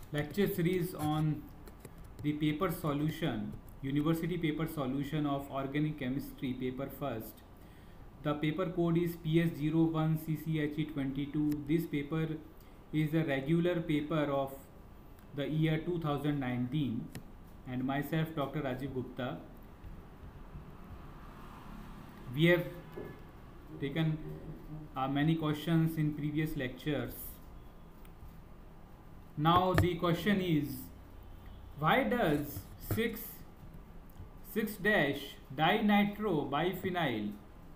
lecture series on the paper solution, university paper solution of organic chemistry, paper first. The paper code is PS01CCHE22. This paper is a regular paper of the year 2019, and myself, Dr. Rajiv Gupta. We have taken many questions in previous lectures. Now the question is, why does 6,6-dinitro-biphenyl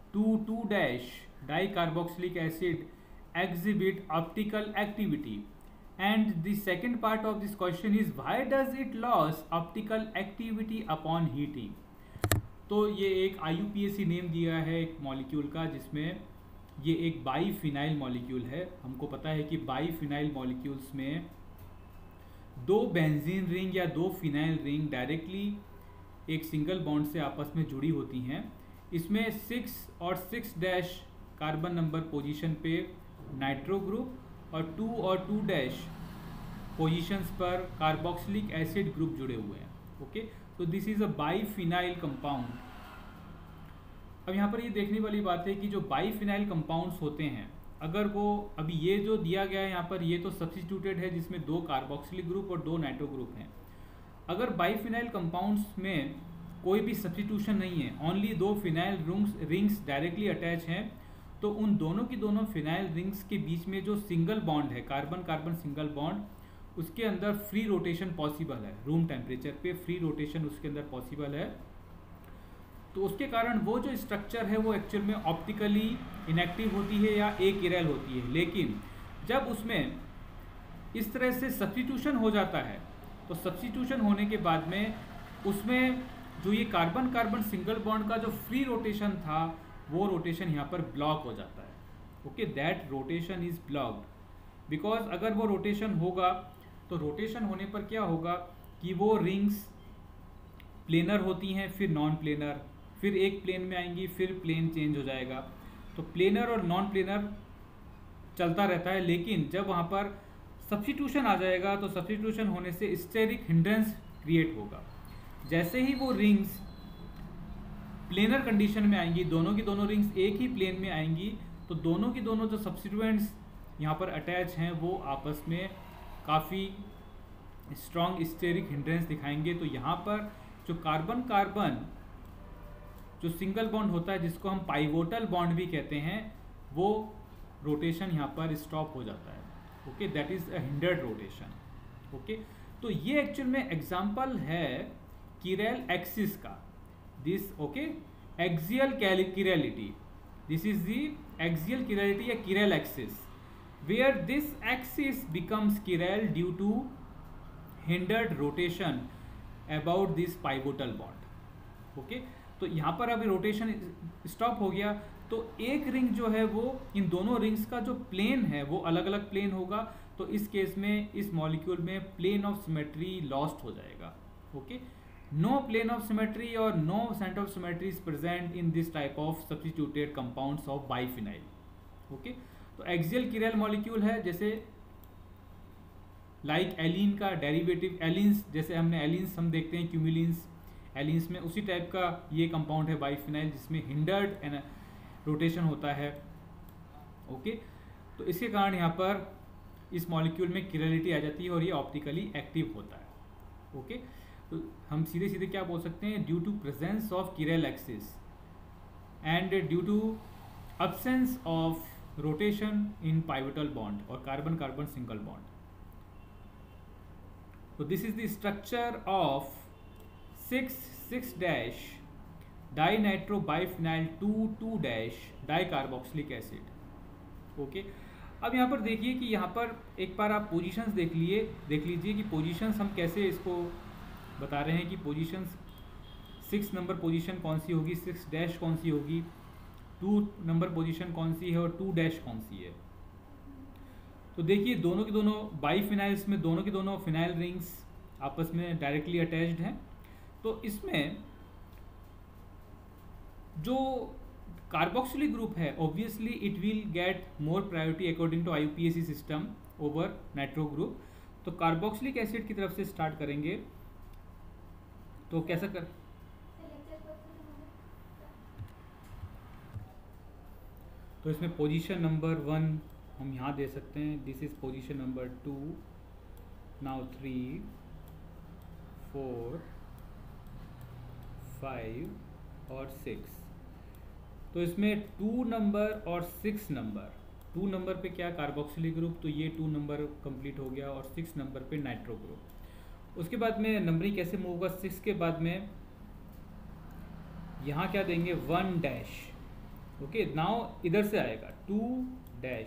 2,2-dicarboxylic acid exhibit optical activity? And the second part of this question is, why does it lose optical activity upon heating? तो ये एक IUPAC name दिया है एक molecule का, जिसमें ये एक बाईफिनाइल मॉलिक्यूल है. हमको पता है कि बाईफिनाइल मॉलिक्यूल्स में दो बेंजीन रिंग या दो फिनाइल रिंग डायरेक्टली एक सिंगल बॉन्ड से आपस में जुड़ी होती हैं. इसमें 6 और 6- कार्बन नंबर पोजीशन पे नाइट्रो ग्रुप और 2 और 2- पोजीशंस पर कार्बोक्सिलिक एसिड ग्रुप जुड़े हुए हैं. ओके, तो this is a biphenyl compound. अब यहाँ पर ये देखने वाली बात है कि जो बाईफिनाइल कंपाउंड्स होते हैं, अगर वो अभी ये जो दिया गया है यहाँ पर, ये तो सब्स्टिट्यूटेड है जिसमें 2 कार्बोक्सिलिक ग्रुप और 2 नाइट्रो ग्रुप हैं. अगर बाईफिनाइल कंपाउंड्स में कोई भी सब्स्टिट्यूशन नहीं है, only 2 phenyl rings directly attach हैं, तो उन दोनों की दोनों फिनाइल रिंग्स के बीच में जो सिंगल बॉन्ड है, कार्बन कार्बन सिंगल बॉन्ड, उसके अंदर फ्री रोटेशन पॉसिबल है. रूम टेम्परेचर पे फ्री रोटेशन उसके अंदर पॉसिबल है. तो उसके कारण वो जो स्ट्रक्चर है वो एक्चुअल में ऑप्टिकली इनएक्टिव होती है या एकिरल होती है. लेकिन जब उसमें इस तरह से सब्स्टिट्यूशन हो जाता है, तो सब्स्टिट्यूशन होने के बाद में उसमें जो ये कार्बन कार्बन सिंगल बॉन्ड का जो फ्री रोटेशन था, वो रोटेशन यहाँ पर ब्लॉक हो जाता है. Okay, that rotation is blocked because अगर वो रोटेशन होगा, तो रोटेशन होने पर क्या होगा कि वो रिंग्स प्लेनर होती हैं, फिर नॉन प्लेनर, फिर एक प्लेन में आएंगी, फिर प्लेन चेंज हो जाएगा. तो प्लेनर और नॉन प्लेनर चलता रहता है. लेकिन जब वहाँ पर सब्स्टिट्यूशन आ जाएगा, तो सब्स्टिट्यूशन होने से स्टेरिक हिंड्रेंस क्रिएट होगा. जैसे ही वो रिंग्स प्लेनर कंडीशन में आएंगी, दोनों की दोनों रिंग्स एक ही प्लेन में आएंगी, तो दोनों की दोनों जो सब्स्टिट्यूएंट्स यहाँ पर अटैच हैं वो आपस में काफ़ी स्ट्रॉन्ग स्टेरिक हिंड्रेंस दिखाएंगे. तो यहाँ पर जो कार्बन कार्बन जो सिंगल बॉन्ड होता है, जिसको हम पाइवोटल बॉन्ड भी कहते हैं, वो रोटेशन यहाँ पर स्टॉप हो जाता है. Okay, that is a hindered rotation. Okay, तो ये एक्चुअल में एग्जांपल है किरल एक्सिस का. This okay, axial chirality, this is the axial chirality या chiral axis, where this axis becomes chiral due to hindered rotation about this pivotal bond. Okay, तो यहाँ पर अभी रोटेशन स्टॉप हो गया, तो एक रिंग जो है वो इन दोनों रिंग्स का जो प्लेन है वो अलग अलग प्लेन होगा. तो इस केस में इस मॉलिक्यूल में प्लेन ऑफ सिमेट्री लॉस्ट हो जाएगा. Okay, no plane of symmetry और no centre of symmetry is present in this type of substituted compounds of biphenyl. Okay, तो एक्सियल किरल मॉलिक्यूल है, जैसे लाइक एलिन का डेरिवेटिव एलिन्स, जैसे हमने एलिन्स हम देखते हैं क्यूमिलिन्स, एलिन्स में उसी टाइप का ये कंपाउंड है बाईफिनाइल, जिसमें हिंडर्ड रोटेशन होता है. ओके, तो इसके कारण यहाँ पर इस मॉलिक्यूल में किरलिटी आ जाती है और ये ऑप्टिकली एक्टिव होता है. ओके, तो हम सीधे सीधे क्या बोल सकते हैं, due to presence of chiral axis and due to absence of rotation in pivotal bond or carbon carbon single bond. So this is the structure of 6,6-dinitro-biphenyl 2,2- acid. Okay, अब यहाँ पर देखिए कि यहाँ पर एक बार आप पोजीशंस देख लीजिए कि पोजीशंस हम कैसे इसको बता रहे हैं कि पोजीशंस 6 नंबर पोजीशन कौन सी होगी, 6- कौन सी होगी, 2 नंबर पोजीशन कौन सी है और 2- कौन सी है. तो देखिए दोनों की दोनों बाईफिनाइल्स में दोनों की दोनों फिनाइल रिंग्स आपस में डायरेक्टली अटैच्ड हैं. तो इसमें जो कार्बोक्सिलिक ग्रुप है, obviously it will get more priority according to IUPAC system over nitro group. तो कार्बोक्सिलिक एसिड की तरफ से स्टार्ट करेंगे। तो कैसा कर, तो इसमें पोजीशन नंबर 1 हम यहाँ दे सकते हैं, this is position number 2, now 3, 4, 5 और 6। तो इसमें 2 नंबर और 6 नंबर, 2 नंबर पे क्या कार्बोक्सिलिक ग्रुप, तो ये 2 नंबर कंप्लीट हो गया, और 6 नंबर पे नाइट्रो ग्रुप। उसके बाद में नंबरिंग कैसे मूव होगा, 6 के बाद में यहाँ क्या देंगे 1 डैश, ओके। नाउ इधर से आएगा 2 डैश,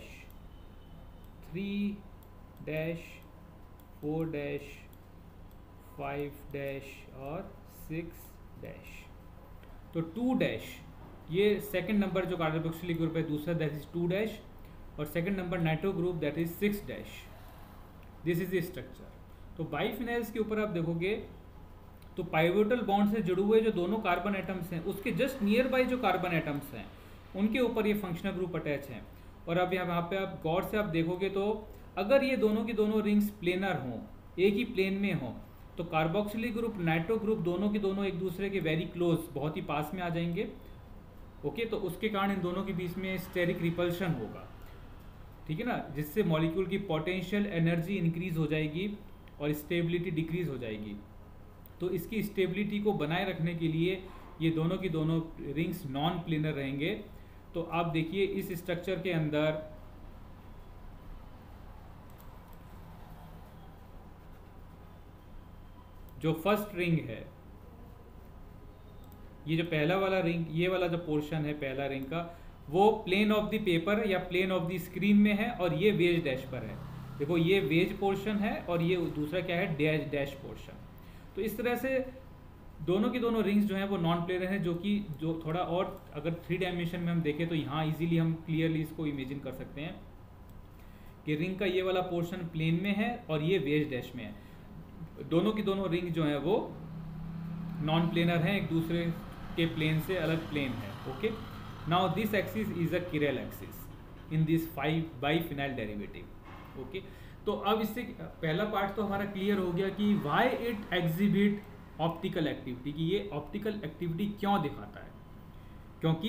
3 डैश, 4 डैश, 5 डैश और 6 डैश। तो 2 डैश ये सेकंड नंबर जो कार्बोक्सिलिक ग्रुप है दूसरा, दैट इज 2 डैश, और second number nitro group that is 6 dash. This is the structure. तो बाइफिनाइल्स के ऊपर आप देखोगे तो पाइवोटल बॉन्ड से जुड़े हुए जो दोनों कार्बन एटम्स हैं उसके जस्ट नियर बाई जो कार्बन एटम्स हैं उनके ऊपर ये फंक्शनल ग्रुप अटैच हैं। और अब यहाँ पे आप गौर से आप देखोगे तो अगर ये दोनों की दोनों रिंग्स प्लेनर हों, एक ही प्लेन में हों, तो कार्बोक्सिलिक ग्रुप नाइट्रो ग्रुप दोनों के दोनों एक दूसरे के वेरी क्लोज, बहुत ही पास में आ जाएंगे, ओके। तो उसके कारण इन दोनों के बीच में स्टेरिक रिपल्शन होगा, ठीक है ना, जिससे मॉलिक्यूल की पोटेंशियल एनर्जी इंक्रीज हो जाएगी और स्टेबिलिटी डिक्रीज हो जाएगी। तो इसकी स्टेबिलिटी को बनाए रखने के लिए ये दोनों की दोनों रिंग्स नॉन प्लेनर रहेंगे। तो आप देखिए इस स्ट्रक्चर के अंदर जो फर्स्ट रिंग है, ये जो पहला वाला रिंग, ये वाला जो पोर्शन है पहला रिंग का, वो प्लेन ऑफ द पेपर या प्लेन ऑफ द स्क्रीन में है, और ये वेज डैश पर है। देखो ये वेज पोर्शन है और ये दूसरा क्या है, डैश डैश पोर्शन। तो इस तरह से दोनों की दोनों रिंग्स जो हैं वो नॉन प्लेनर हैं, जो थोड़ा और अगर 3 डायमेंशन में हम देखें तो यहाँ इजीली हम क्लियरली इसको इमेजिन कर सकते हैं कि रिंग का ये वाला पोर्शन प्लेन में है और ये वेज डैश में है। दोनों की दोनों रिंग जो है वो नॉन प्लेनर हैं, एक दूसरे के प्लेन से अलग प्लेन है, okay. Now this axis is a chiral axis in this 5 biphenyl derivative, okay. तो अब इससे पहला पार्ट तो हमारा क्लियर हो गया कि why it exhibit optical activity, कि ये ऑप्टिकल एक्टिविटी क्यों दिखाता है, क्योंकि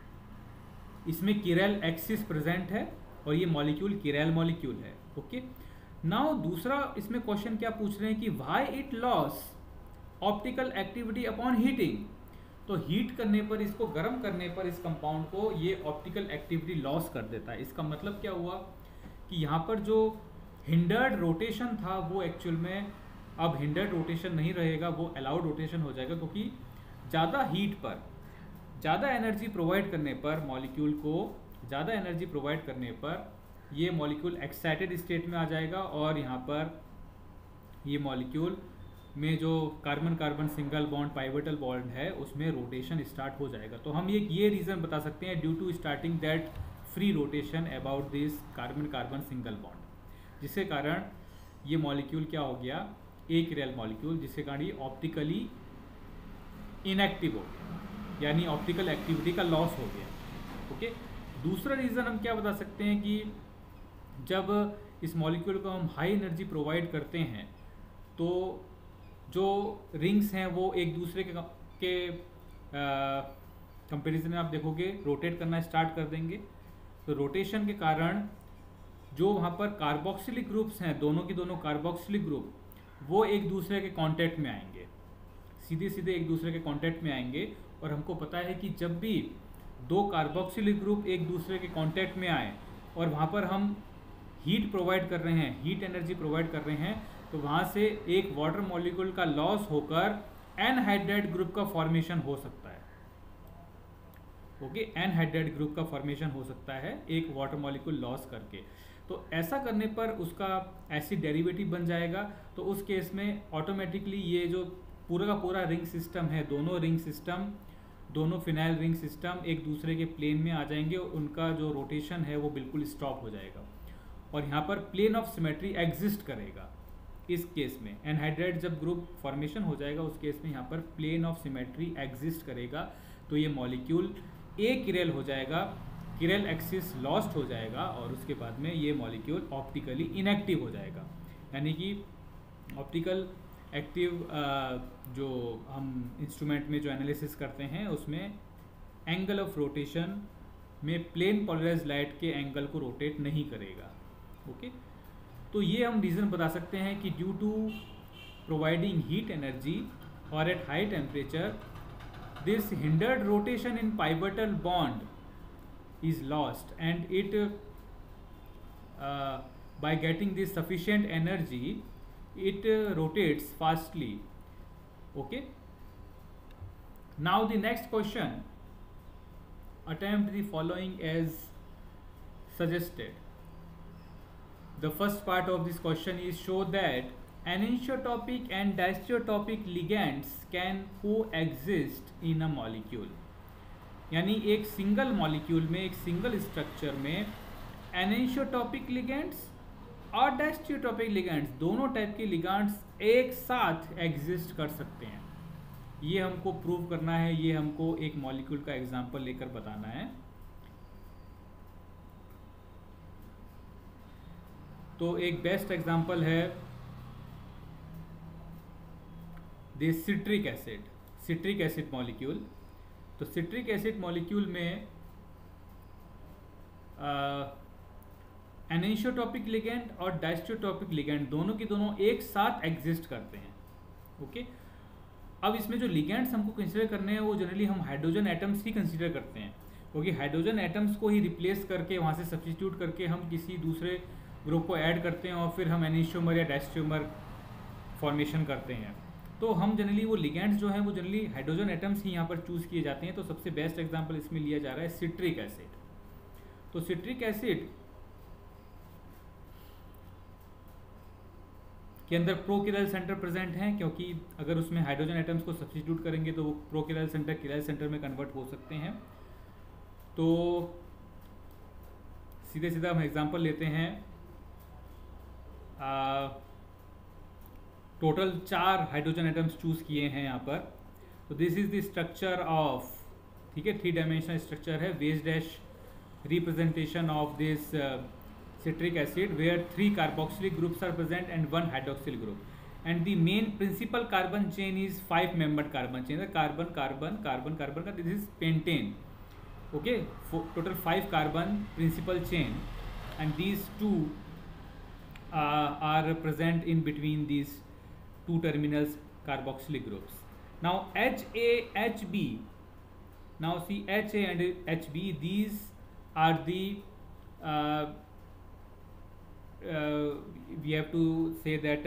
इसमें किरेल एक्सिस प्रेजेंट है और ये मॉलिक्यूल किरेल मॉलिक्यूल है, ओके। नाउ दूसरा इसमें क्वेश्चन क्या पूछ रहे हैं कि why it loss optical activity upon heating. तो हीट करने पर, इसको गर्म करने पर इस कंपाउंड को ये ऑप्टिकल एक्टिविटी लॉस कर देता है। इसका मतलब क्या हुआ कि यहाँ पर जो हिंडर्ड रोटेशन था वो एक्चुअल में अब हिंडर्ड रोटेशन नहीं रहेगा, वो अलाउड रोटेशन हो जाएगा, क्योंकि ज़्यादा हीट पर, ज़्यादा एनर्जी प्रोवाइड करने पर, मॉलिक्यूल को ज़्यादा एनर्जी प्रोवाइड करने पर ये मॉलिक्यूल एक्साइटेड स्टेट में आ जाएगा, और यहाँ पर ये मॉलिक्यूल में जो carbon carbon single bond pivotal bond है उसमें रोटेशन स्टार्ट हो जाएगा। तो हम ये रीज़न बता सकते हैं due to starting that free rotation about this carbon carbon single bond, जिसके कारण ये मॉलिक्यूल क्या हो गया, एक रियल मॉलिक्यूल, जिसके कारण ये ऑप्टिकली इनएक्टिव हो गया, यानी ऑप्टिकल एक्टिविटी का लॉस हो गया, ओके। दूसरा रीज़न हम क्या बता सकते हैं कि जब इस मॉलिक्यूल को हम हाई एनर्जी प्रोवाइड करते हैं तो जो रिंग्स हैं वो एक दूसरे के कंपैरिजन में आप देखोगे रोटेट करना स्टार्ट कर देंगे। तो रोटेशन के कारण जो वहाँ पर कार्बोक्सिलिक ग्रुप्स हैं, दोनों की दोनों कार्बोक्सिलिक ग्रुप, वो एक दूसरे के कांटेक्ट में आएंगे, सीधे सीधे एक दूसरे के कांटेक्ट में आएंगे। और हमको पता है कि जब भी 2 कार्बोक्सिलिक ग्रुप एक दूसरे के कांटेक्ट में आए और वहाँ पर हम हीट प्रोवाइड कर रहे हैं, हीट एनर्जी प्रोवाइड कर रहे हैं, तो वहाँ से एक वाटर मॉलिक्यूल का लॉस होकर एनहाइड्राइड ग्रुप का फॉर्मेशन हो सकता है, ओके। एनहाइड्राइड ग्रुप का फॉर्मेशन हो सकता है एक वाटर मॉलिक्यूल लॉस करके। तो ऐसा करने पर उसका एसिड डेरिवेटिव बन जाएगा। तो उस केस में ऑटोमेटिकली ये जो पूरा का पूरा रिंग सिस्टम है, दोनों रिंग सिस्टम, दोनों फिनाइल रिंग सिस्टम एक दूसरे के प्लेन में आ जाएंगे, उनका जो रोटेशन है वो बिल्कुल स्टॉप हो जाएगा, और यहाँ पर प्लेन ऑफ सिमेट्री एग्जिस्ट करेगा। इस केस में एनहाइड्राइड जब ग्रुप फॉर्मेशन हो जाएगा उस केस में यहाँ पर प्लेन ऑफ सिमेट्री एग्जिस्ट करेगा। तो ये मॉलिक्यूल ए किरेल हो जाएगा, किरेल एक्सिस लॉस्ट हो जाएगा, और उसके बाद में ये मॉलिक्यूल ऑप्टिकली इनएक्टिव हो जाएगा। यानी कि ऑप्टिकल एक्टिव जो हम इंस्ट्रूमेंट में जो एनालिसिस करते हैं उसमें एंगल ऑफ रोटेशन में प्लेन पोलराइज्ड लाइट के एंगल को रोटेट नहीं करेगा। ओके, तो ये हम रीज़न बता सकते हैं कि due to providing heat energy और at high temperature this hindered rotation in pivotal bond is lost, and it by getting this sufficient energy it rotates fastly. Okay, now the next question, attempt the following as suggested. The first part of this question is show that anisotropic and diastereotropic ligands can coexist in a molecule. यानी एक single molecule में, एक single structure में enantiotopic ligands और diastereotopic ligands, दोनों type के ligands एक साथ एग्जिस्ट कर सकते हैं। ये हमको प्रूव करना है, ये हमको एक मॉलिक्यूल का एग्जांपल लेकर बताना है। तो एक बेस्ट एग्जांपल है दिस सिट्रिक एसिड मॉलिक्यूल। तो सिट्रिक एसिड मॉलिक्यूल में एनिसोटॉपिक लिगेंड और डायस्टेरियोटॉपिक लिगेंड दोनों की दोनों एक साथ एग्जिस्ट करते हैं। ओके, अब इसमें जो लिगेंड्स हमको कंसीडर करने हैं वो जनरली हम हाइड्रोजन एटम्स ही कंसीडर करते हैं, क्योंकि हाइड्रोजन एटम्स को ही रिप्लेस करके, वहाँ से सब्स्टिट्यूट करके हम किसी दूसरे ग्रुप को ऐड करते हैं और फिर हम एनिसोमर या डायस्टेरियोमर फॉर्मेशन करते हैं। तो हम जनरली वो लिगेंड्स जो हैं वो जनरली हाइड्रोजन एटम्स ही यहाँ पर चूज़ किए जाते हैं। तो सबसे बेस्ट एग्जांपल इसमें लिया जा रहा है सिट्रिक एसिड। तो सिट्रिक एसिड के अंदर प्रोकिरल सेंटर प्रेजेंट हैं, क्योंकि अगर उसमें हाइड्रोजन एटम्स को सब्स्टिट्यूट करेंगे तो वो प्रोकिरल सेंटर किरल सेंटर में कन्वर्ट हो सकते हैं। तो सीधे सीधा हम एग्जांपल लेते हैं। टोटल 4 हाइड्रोजन एटम्स चूज किए हैं यहाँ पर। तो this is the structure of, ठीक है, 3 डायमेंशनल स्ट्रक्चर है, base dash representation of this citric acid where 3 carboxylic groups are present and 1 hydroxyl group, and the main principal carbon chain is 5 membered carbon chain, the carbon carbon carbon carbon का, this is pentane. Okay, total 5 carbon principal chain, and these 2 are present in between these 2 terminals carboxylic groups. Now HAHB, now see HA and HB, these are the we have to say that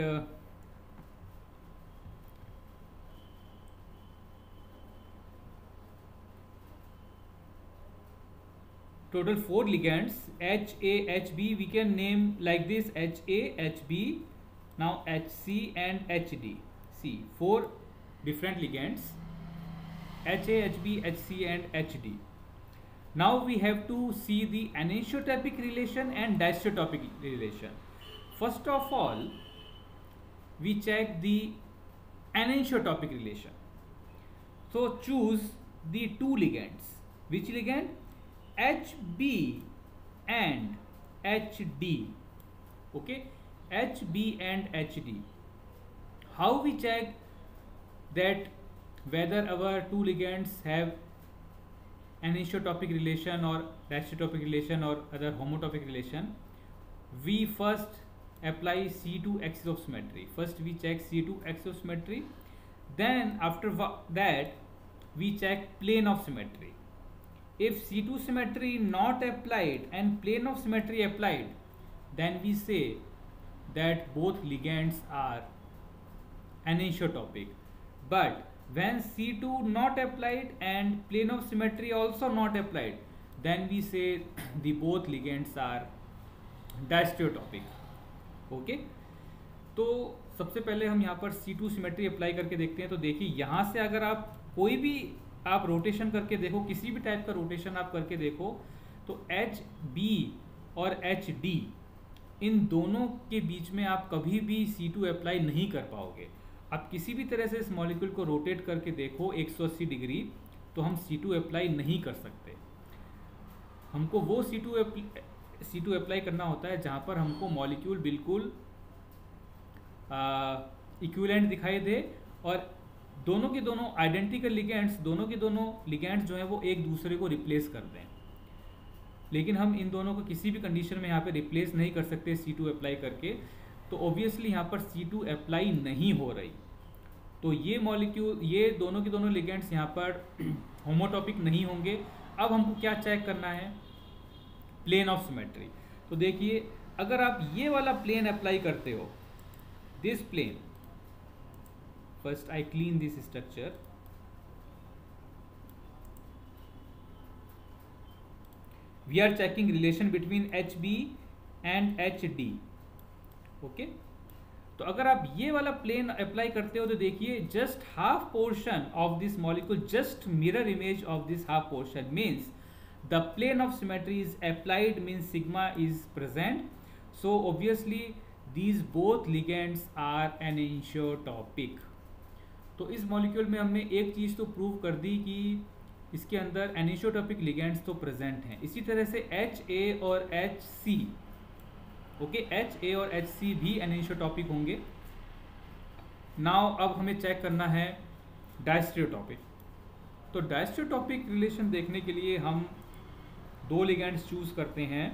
total 4 ligands HAHB we can name like this: HAHB, now HC and HD. See, 4 different ligands HAHB, HC and HD. Now we have to see the anisotropic relation and diastereotropic relation. First of all, we check the anisotropic relation. So choose the 2 ligands. Which ligand? HB and HD. Okay, HB and HD. How we check that whether our 2 ligands have anisotropic relation or diastereotropic relation or other homotropic relation? We first apply C2 axis of symmetry. First we check C2 axis of symmetry, then after that we check plane of symmetry. If C2 symmetry not applied and plane of symmetry applied, then we say that both ligands are anisotropic. But when C2 not applied and plane of symmetry also not applied, then we say the both ligands are diastereotropic. Okay, तो सबसे पहले हम यहाँ पर C2 symmetry apply करके देखते हैं। तो देखिए यहाँ से अगर आप कोई भी आप रोटेशन करके देखो, किसी भी टाइप का रोटेशन आप करके देखो, तो HB और HD इन दोनों के बीच में आप कभी भी C2 अप्लाई नहीं कर पाओगे। आप किसी भी तरह से इस मॉलिक्यूल को रोटेट करके देखो 180 डिग्री, तो हम C2 अप्लाई नहीं कर सकते। हमको वो C2 अप्लाई करना होता है जहाँ पर हमको मॉलिक्यूल बिल्कुल इक्विवेलेंट दिखाई दे और दोनों के दोनों आइडेंटिकल लिगेंड्स, दोनों के दोनों लिगेंड्स जो हैं वो एक दूसरे को रिप्लेस कर दें। लेकिन हम इन दोनों को किसी भी कंडीशन में यहाँ पे रिप्लेस नहीं कर सकते C2 अप्लाई करके, तो ऑब्वियसली यहाँ पर C2 अप्लाई नहीं हो रही। तो ये मॉलिक्यूल, ये दोनों के दोनों लिगेंड्स यहाँ पर होमोटॉपिक नहीं होंगे। अब हमको क्या चेक करना है? Plane of symmetry. तो देखिए, अगर आप ये वाला प्लेन अप्लाई करते हो, this plane, first I clean this structure, we are checking relation between HB and HD, okay. तो अगर आप ये वाला प्लेन अप्लाई करते हो तो देखिए, just half portion of this molecule, just mirror image of this half portion means the plane of symmetry is applied, means sigma is present. So obviously these both ligands are enantiotopic. तो इस molecule में हमने एक चीज़ तो prove कर दी कि इसके अंदर एनिसोटॉपिक लिगेंड्स तो प्रेजेंट हैं। इसी तरह से HA और HC, ओके, HA और HC भी एनिसोटॉपिक होंगे। नाउ अब हमें चेक करना है डायस्टेरियोटॉपिक। तो डायस्टेरियोटॉपिक रिलेशन देखने के लिए हम दो लिगेंड्स चूज करते हैं,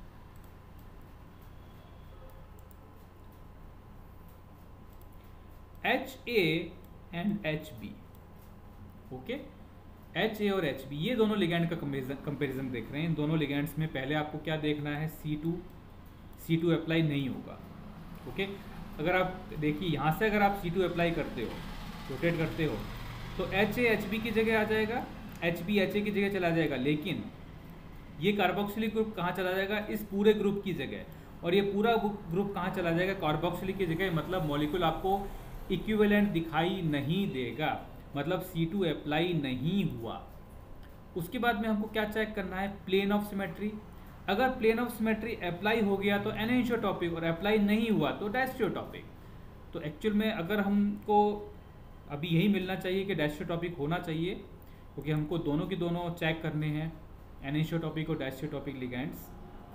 HA and HB, okay. HA और HB ये दोनों लिगेंड का कंपैरिजन देख रहे हैं। इन दोनों लिगेंड्स में पहले आपको क्या देखना है? C2 अप्लाई नहीं होगा, ओके। अगर आप देखिए, यहाँ से अगर आप C2 अप्लाई करते हो, रोटेट करते हो, तो HA HB की जगह आ जाएगा, HB HA की जगह चला जाएगा, लेकिन ये कार्बोक्सिलिक ग्रुप कहाँ चला जाएगा? इस पूरे ग्रुप की जगह। और ये पूरा ग्रुप कहाँ चला जाएगा? कार्बोक्सिलिक की जगह। मतलब मॉलिक्यूल आपको इक्विवेलेंट दिखाई नहीं देगा, मतलब C2 अप्लाई नहीं हुआ। उसके बाद में हमको क्या चेक करना है? Plane of symmetry. अगर प्लेन ऑफ सिमेट्री अप्लाई हो गया तो एनिसोटॉपिक, और अप्लाई नहीं हुआ तो डायस्टेरियोटॉपिक। तो एक्चुअल में अगर हमको अभी यही मिलना चाहिए कि डायस्टेरियोटॉपिक होना चाहिए, क्योंकि हमको दोनों के दोनों चेक करने हैं, एनिसोटॉपिक और डायस्टेरियोटॉपिक लिगेंड्स।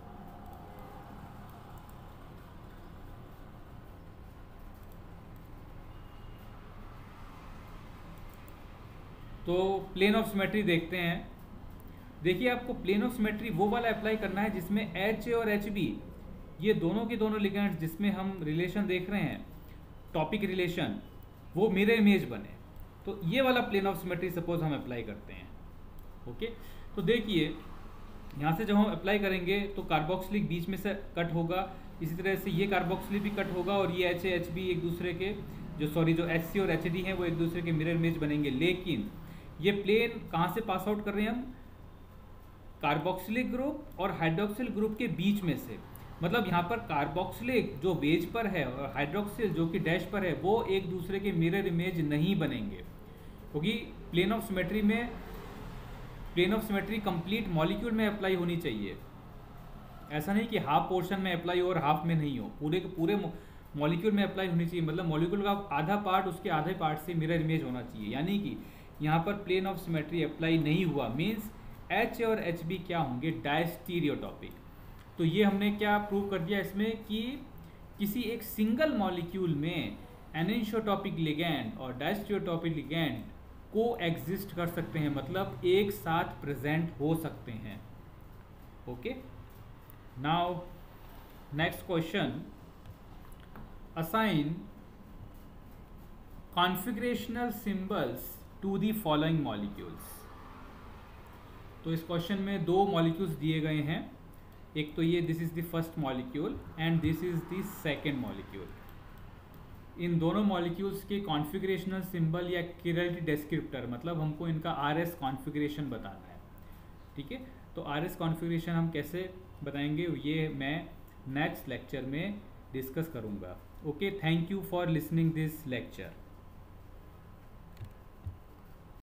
तो प्लेन ऑफ सिमेट्री देखते हैं। देखिए, आपको प्लेन ऑफ सिमेट्री वो वाला अप्लाई करना है जिसमें HA और HB ये दोनों के दोनों लिगेंड्स, जिसमें हम रिलेशन देख रहे हैं, टॉपिक रिलेशन, वो मिरर इमेज बने। तो ये वाला प्लेन ऑफ सिमेट्री सपोज हम अप्लाई करते हैं, ओके। तो देखिए, यहाँ से जब हम अप्लाई करेंगे तो कार्बोक्सिलिक बीच में से कट होगा, इसी तरह से ये कार्बोक्सिलिक भी कट होगा, और ये HA HB एक दूसरे के जो HC और HD हैं वो एक दूसरे के मिरर इमेज बनेंगे। लेकिन ये प्लेन कहाँ से पास आउट कर रहे हैं हम? कार्बोक्सिलिक ग्रुप और हाइड्रोक्सिल ग्रुप के बीच में से। मतलब यहाँ पर कार्बोक्सिलिक जो वेज पर है और हाइड्रोक्सिल जो कि डैश पर है, वो एक दूसरे के मिरर इमेज नहीं बनेंगे, क्योंकि plane of symmetry complete molecule में अप्लाई होनी चाहिए। ऐसा नहीं कि हाफ पोर्शन में अप्लाई हो और हाफ में नहीं हो, पूरे के पूरे मॉलिक्यूल में अप्लाई होनी चाहिए। मतलब मॉलिक्यूल का आधा पार्ट उसके आधे पार्ट से मिरर इमेज होना चाहिए। यानी कि यहाँ पर प्लेन ऑफ सिमेट्री अप्लाई नहीं हुआ, मीन्स HA और HB क्या होंगे? डायस्टेरियोटॉपिक। तो ये हमने क्या प्रूव कर दिया इसमें कि किसी एक सिंगल मॉलिक्यूल में एनिसोटॉपिक लिगैंड और डायस्टेरियोटॉपिक लिगैंड को एग्जिस्ट कर सकते हैं, मतलब एक साथ प्रेजेंट हो सकते हैं, okay. Now next question, assign configurational symbols to the following molecules. तो इस क्वेश्चन में दो मॉलिक्यूल्स दिए गए हैं, एक तो ये this is the first molecule and this is the second molecule. इन दोनों मॉलिक्यूल्स के कॉन्फिगरेशनल सिंबल या किरलिटी डिस्क्रिप्टर, मतलब हमको इनका RS कॉन्फिगरेशन बताना है, ठीक है। तो RS कॉन्फिगरेशन हम कैसे बताएंगे ये मैं नेक्स्ट लेक्चर में डिस्कस करूँगा, okay. Thank you for listening this lecture.